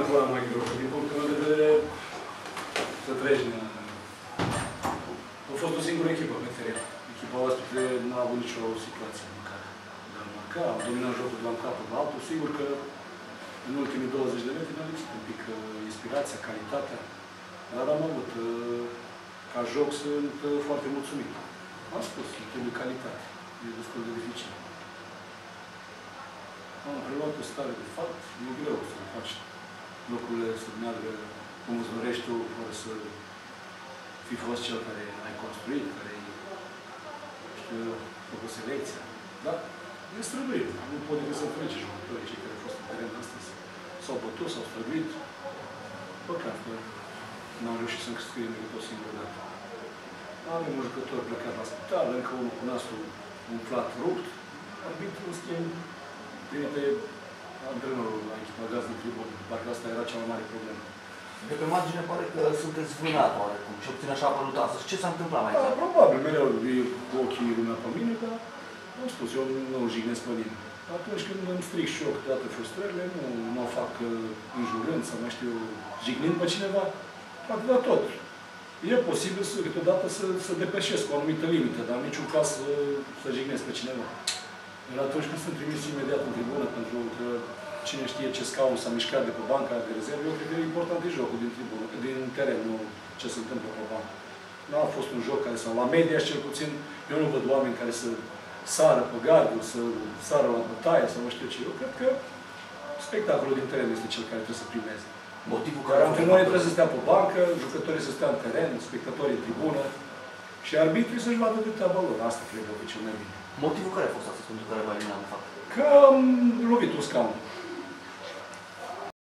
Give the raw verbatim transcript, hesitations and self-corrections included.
acolo mai greu, că din punctul meu de vedere să treci din... A fost o singură echipă pe teren. Echipa oaspete n-a avut nicio situație măcar de a marca, am dominat jocul de la un capăt la altul. Sigur că în ultimii douăzeci de metri mi-a lipsit un pic uh, inspirația, calitatea, dar am avut, uh, ca joc, sunt uh, foarte mulțumit. Am spus, trebuie calitate, e destul de dificil. Am preluat o stare de fapt, e greu să faci lucrurile să meargă cum îți dorești tu, fără să fi fost cel care ai construit, care ai, știu, făcut selecția. Dar e străduit. Nu pot decât să felice jucătorii, cei care au fost în teren astăzi. S-au bătut, s-au străduit. Păcat că n-am reușit să-mi scrie decât o singură dată. Avem un jucător plecat la spital, încă unul cu nasul umflat, rupt. Arbitru, în schimb, trimite antrenorul la echipa gazdă în tribună. Parcă asta era cea mai mare problemă. De pe margine pare că sunteți vânat oarecum. Și obțin așa a apărut astăzi. Ce s-a întâmplat mai exact? Da, probabil, mereu e cu ochii lumea pe mine, dar am spus, eu nu îl jignesc pe nimeni. Atunci când îmi stric și eu câteodată frustrările, nu mă fac înjurând sau mai știu, jignind pe cineva, atâta tot. E posibil să, câteodată să, să depășesc o anumită limită, dar în niciun caz să, să jignesc pe cineva. Iar atunci când sunt trimis imediat în tribună, pentru că cine știe ce scaun s-a mișcat de pe banca de rezervă, eu cred că e important de jocul din tribună, din teren, nu ce se întâmplă pe bancă. Nu a fost un joc care, sau la media cel puțin, eu nu văd oameni care să sară pe gardul, să sară la bătaie, sau nu știu ce. Eu cred că spectacolul din teren este cel care trebuie să primeze. Motivul care antrenorii trebuie să stea pe bancă, jucătorii să stea în teren, spectatorii în tribună și arbitrii să-și vadă de treaba lor. Asta cred că e cel mai bine. Motivul care a fost astăzi pentru care v-a eliminat, de fapt? Că am lovit un scaun.